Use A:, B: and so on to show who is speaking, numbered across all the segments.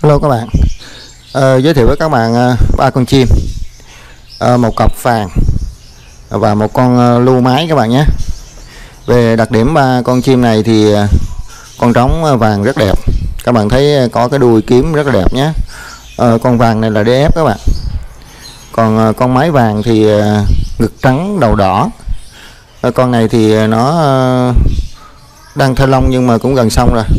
A: Hello các bạn, giới thiệu với các bạn ba con chim, một cặp vàng và một con lưu mái các bạn nhé. Về đặc điểm ba con chim này thì con trống vàng rất đẹp, các bạn thấy có cái đuôi kiếm rất là đẹp nhé. Con vàng này là DF các bạn, còn con mái vàng thì ngực trắng đầu đỏ. Con này thì nó đang thay lông nhưng mà cũng gần xong rồi.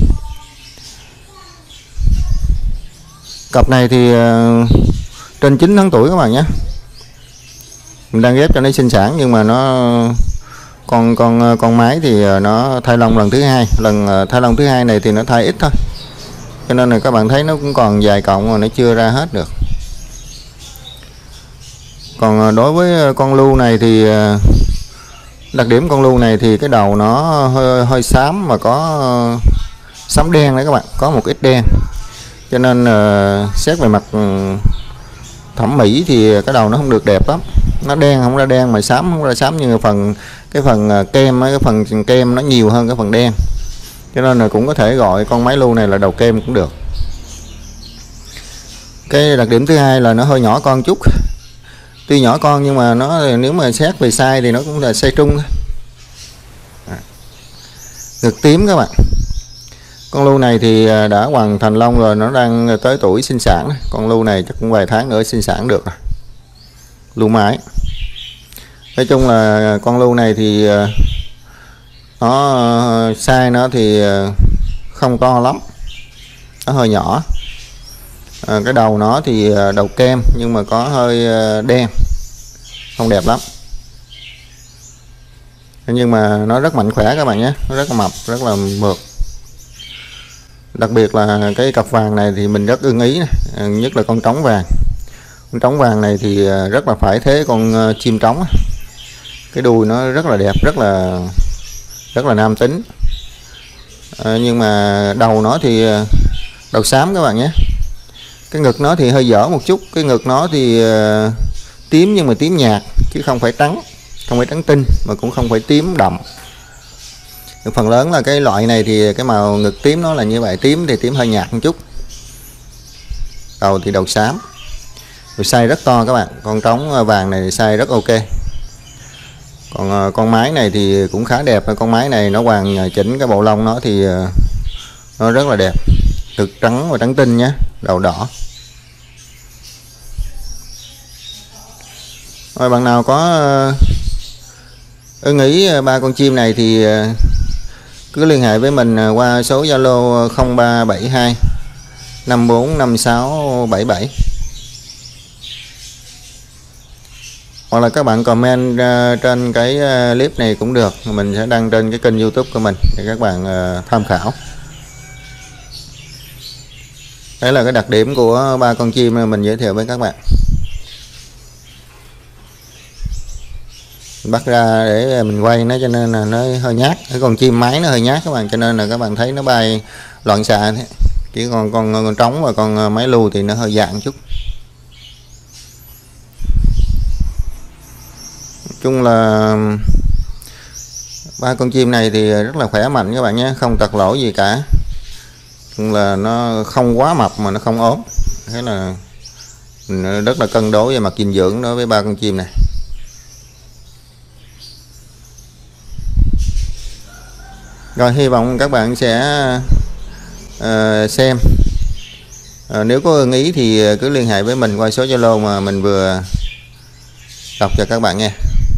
A: Cặp này thì trên 9 tháng tuổi các bạn nhé. Mình đang ghép cho nó sinh sản nhưng mà nó con mái thì nó thay lông lần thứ hai. Lần thay lông thứ hai này thì nó thay ít thôi, cho nên là các bạn thấy nó cũng còn vài cọng mà nó chưa ra hết được. Còn đối với con lưu này thì đặc điểm con lưu này thì cái đầu nó hơi xám mà có xám đen đấy các bạn, có một ít đen, cho nên xét về mặt thẩm mỹ thì cái đầu nó không được đẹp lắm. Nó đen không ra đen mà xám không ra xám, nhưng cái phần kem, cái phần kem nó nhiều hơn cái phần đen, cho nên là cũng có thể gọi con mái lưu này là đầu kem cũng được. Cái đặc điểm thứ hai là nó hơi nhỏ con chút, tuy nhỏ con nhưng mà nó nếu mà xét về size thì nó cũng là size trung. Ngực tím các bạn. Con lưu này thì đã hoàn thành lông rồi, nó đang tới tuổi sinh sản. Con lưu này chắc cũng vài tháng nữa sinh sản được rồi. Lưu mái. Nói chung là con lưu này thì nó size nó thì không to lắm, nó hơi nhỏ. Cái đầu nó thì đầu kem nhưng mà có hơi đen, không đẹp lắm, nhưng mà nó rất mạnh khỏe các bạn nhé, nó rất là mập, rất là mượt. Đặc biệt là cái cặp vàng này thì mình rất ưng ý này, nhất là con trống vàng. Con trống vàng này thì rất là phải thế con chim trống. Cái đuôi nó rất là đẹp, rất là nam tính. Nhưng mà đầu nó thì đầu xám các bạn nhé. Cái ngực nó thì hơi dở một chút, cái ngực nó thì tím nhưng mà tím nhạt chứ không phải trắng, không phải trắng tinh mà cũng không phải tím đậm. Phần lớn là cái loại này thì cái màu ngực tím nó là như vậy, tím thì tím hơi nhạt một chút. Đầu thì đầu xám, rồi size rất to các bạn. Con trống vàng này size rất ok. Còn con mái này thì cũng khá đẹp. Con mái này nó hoàn chỉnh cái bộ lông nó thì nó rất là đẹp, ngực trắng và trắng tinh nhé, đầu đỏ. Rồi bạn nào có ưng ý ba con chim này thì cứ liên hệ với mình qua số Zalo 0372 545677, hoặc là các bạn comment trên cái clip này cũng được, mình sẽ đăng trên cái kênh YouTube của mình để các bạn tham khảo. Đấy là cái đặc điểm của ba con chim mình giới thiệu với các bạn. Bắt ra để mình quay nó cho nên là nó hơi nhát. Cái con chim mái nó hơi nhát các bạn, cho nên là các bạn thấy nó bay loạn xạ thế. Chỉ còn con trống và con mái lưu thì nó hơi dạng chút. Nói chung là ba con chim này thì rất là khỏe mạnh các bạn nhé, không tật lỗi gì cả. Nhưng là nó không quá mập mà nó không ốm, thế là mình rất là cân đối về mặt dinh dưỡng đối với ba con chim này. Rồi hy vọng các bạn sẽ xem. Nếu có ưng ý thì cứ liên hệ với mình qua số Zalo mà mình vừa đọc cho các bạn nghe.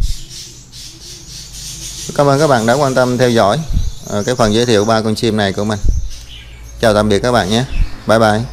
A: Cảm ơn các bạn đã quan tâm theo dõi cái phần giới thiệu ba con chim này của mình. Chào tạm biệt các bạn nhé. Bye bye.